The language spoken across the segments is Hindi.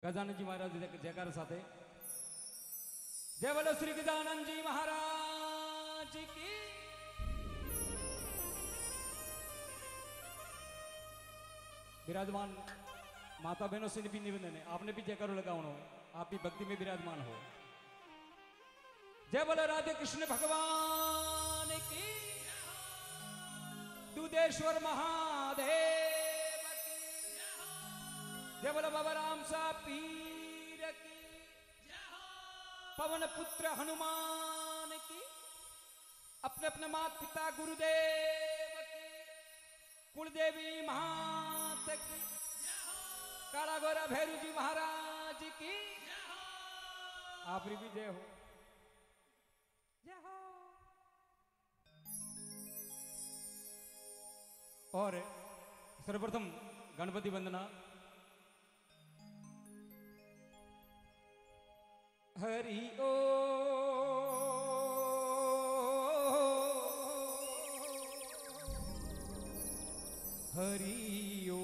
गजानन जी महाराज जयकार साथे जय बोलो श्री गजानन जी महाराज की। विराजमान माता बहनों से भी निवेदन है, आपने भी जयकारो लगाओ, आप भी भक्ति में विराजमान हो। जय बोलो राधे कृष्ण भगवान की, दूधेश्वर महादेव की, जय बोलो बाबा राम सा पीर की, पवन पुत्र हनुमान की, अपने अपने माता पिता गुरुदेव की, कुलदेवी मात की, काला गोरा भैरू जी महाराज की, आप भी जय हो, जय हो। और सर्वप्रथम गणपति वंदना। हरि ओ हरि ओ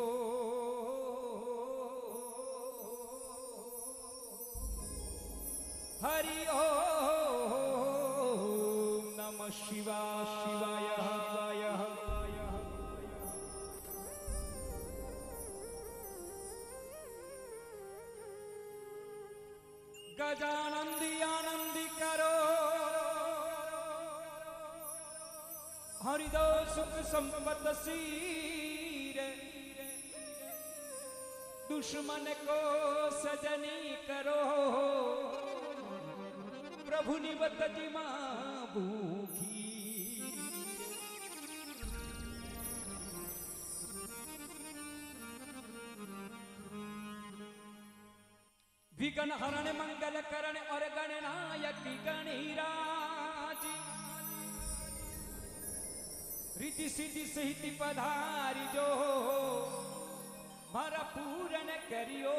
हरि ओ नमः शिवाय गजानंदी आनंदी करो, हरिदो सुख संपद सीर, दुश्मन को सजनी करो, प्रभु निवत जिमा भूखी। विघ्न हरण मंगल करण और गणनायक गणिराज, रिद्धि सिद्धि सहित पधारी जो, मारा पूरन करियो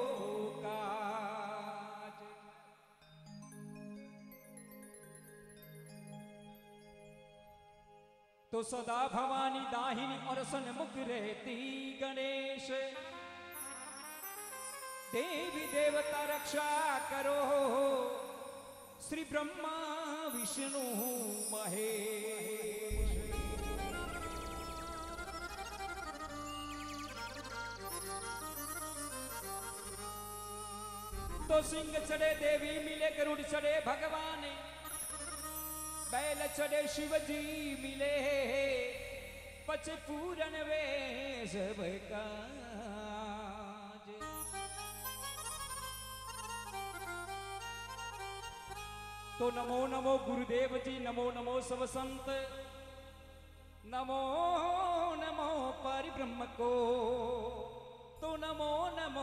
काज। तो सदा भवानी दाहिनी और सन्मुख रहती गणेश, देवी देवता रक्षा करो, श्री ब्रह्मा विष्णु महेश। तो सिंह चढ़े देवी मिले, गरुड़ चढ़े भगवान, बैल चढ़े शिव जी मिले, पच पूरन वेश काज। तो नमो नमो गुरुदेव जी, नमो नमो सब संत, नमो नमो परिब्रह्म को, तो नमो नमो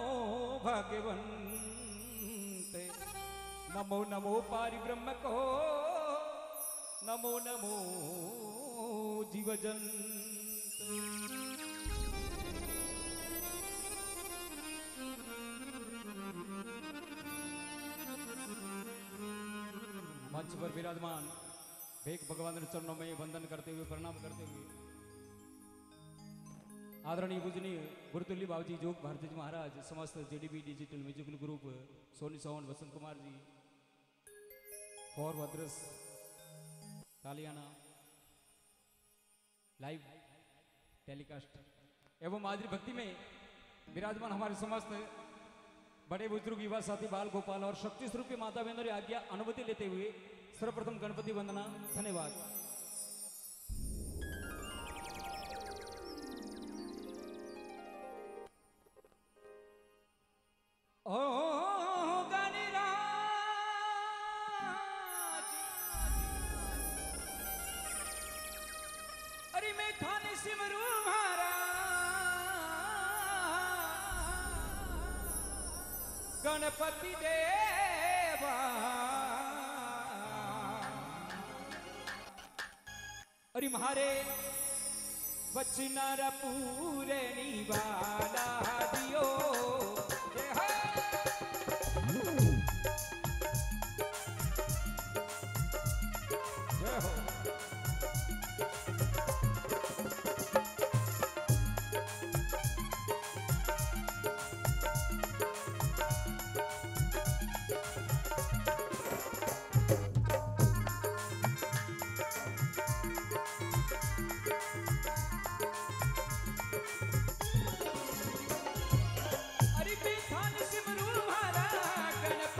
भगवंत, नमो नमो परिब्रह्म को, नमो नमो जीवजंत। मंच पर विराजमान भेक भगवान चरणों में वंदन करते हुए प्रणाम करते हुए आदरणीय पूजनीय गुरुतुल्य बाबूजी जोग भारती जी महाराज, समस्त JDB digital musical group, Soni sound Vasant Kumar ji, for भद्रस कालियाना लाइव टेलीकास्ट एवं माधुरी भक्ति में विराजमान हमारे समस्त बड़े बुजुर्ग युवा साथी बाल गोपाल और शक्ति स्वरूप के माता बहनों की आज्ञा अनुमति लेते हुए सर्वप्रथम गणपति वंदना। धन्यवाद। ओ गणराज, अरे मैं थाने सिमरू महाराज, गणपति देवा, अरे म्हारे बचनारा पूरे निवाला दियो, जय हो। जय हो।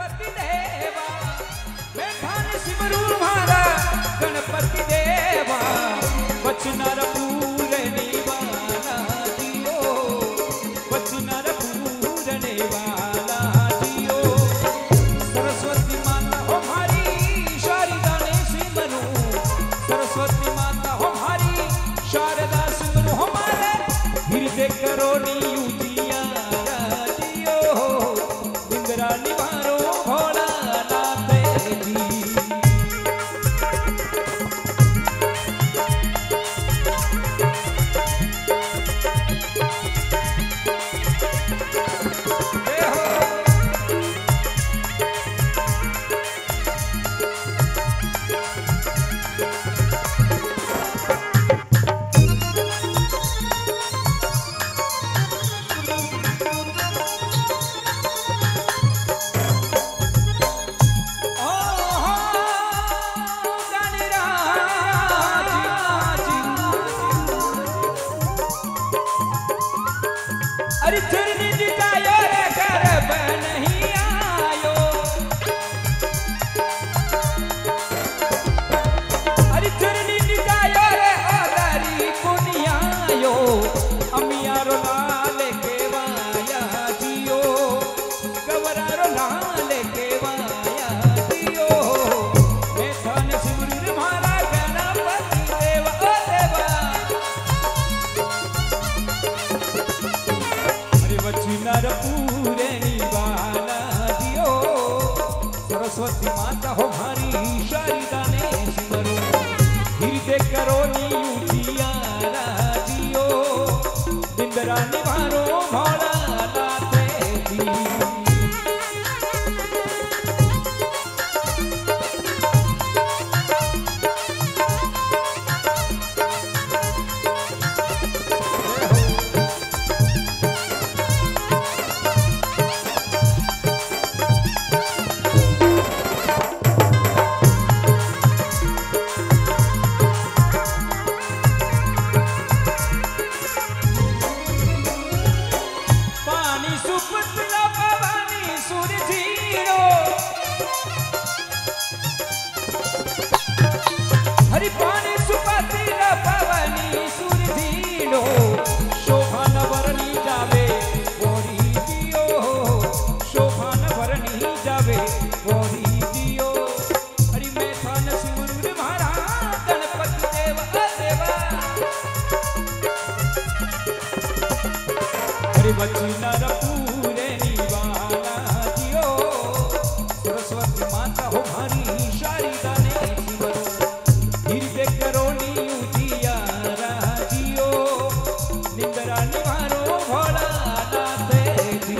गणपति देवा मैं ठान सिमरू मारा गणपति देवा बचनर पूरने वाला जियो बचनर पूरने वाला जियो सरस्वती माता हमारी शारदा ने सिमरू सरस्वती माता हमारी शारदा सिमरू हमारे हृदय करो उजियारा जियो इंदिरा निवारो भोला नाथ जी अरे चरनी दिखायो रे गर्भ नहीं आयो अरे चरनी दिखायो रे आदारी कुनियायो अमियारो लाल के वाया जियो गवरारो लाल के वाया जियो मैं थान सिमरू मारा गणपति देवा ओ देवा बचनर पूरने वाला जियो सरस्वती माता हमारी शारदा ने सिमरो हृदय करो उजियारा जियो इंदिरा निवारो भोला नाथ जी सुपुत्र भवानी सूरजीरो हरि पानी सुपुत्र भवानी सूरजीरो शोभन वरनी जावे गोरी जियो शोभन वरनी जावे गोरी जियो हरि मैं थान सिमरू मारा गणपति देवा देवा हरि बचनर पूरने वाला जियो सरस्वती माता हमारी शारदा ने सिमरो हृदय करो उजियारा जियो इंदिरा निवारो भोला नाथ जी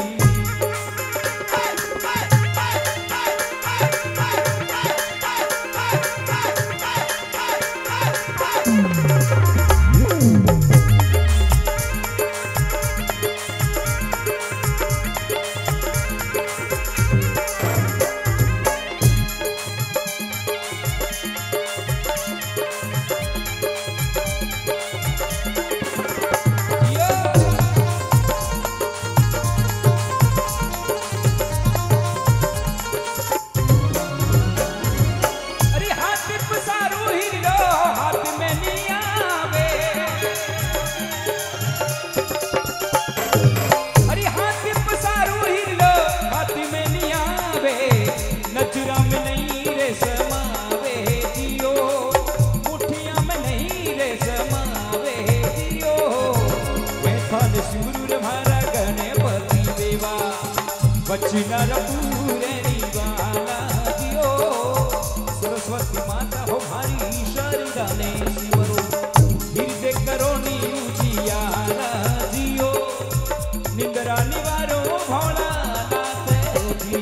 नजरा में नहीं रे समावे जियो मुठिया में नहीं रे समावे जियो मैं थान सिमरू मारा गणपति देवा बचनर पूरने वाला जियो सरस्वती माता हमारी शारदा ने सिमरो हृदय करो उजियारा जियो इंदिरा निवारो भोला नाथ जी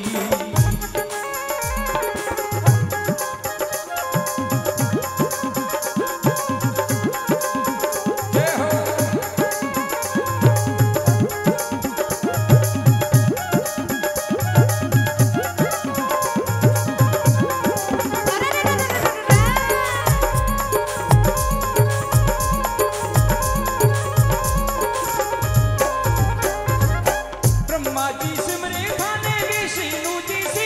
ब्रह्मा जी सिमरे थाने विष्णु जी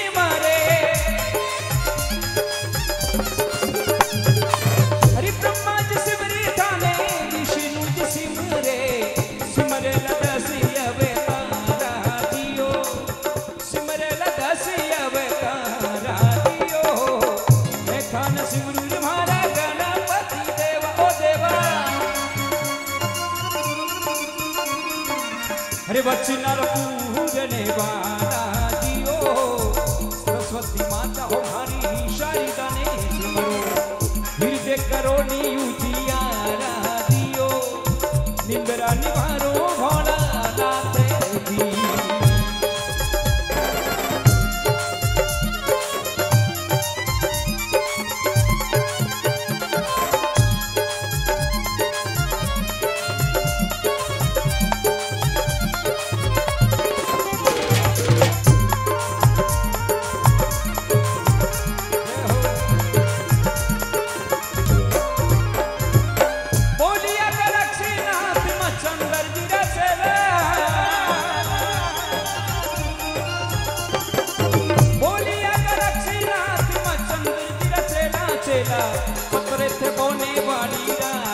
वचनर पूजने वाला दियो सरस्वती माता हो हमारी शारदा ने सिमरो हृदय करो उजियारा दियो निंद्रा निवारो भोला नाथ दी पत्रे थे बोने वाली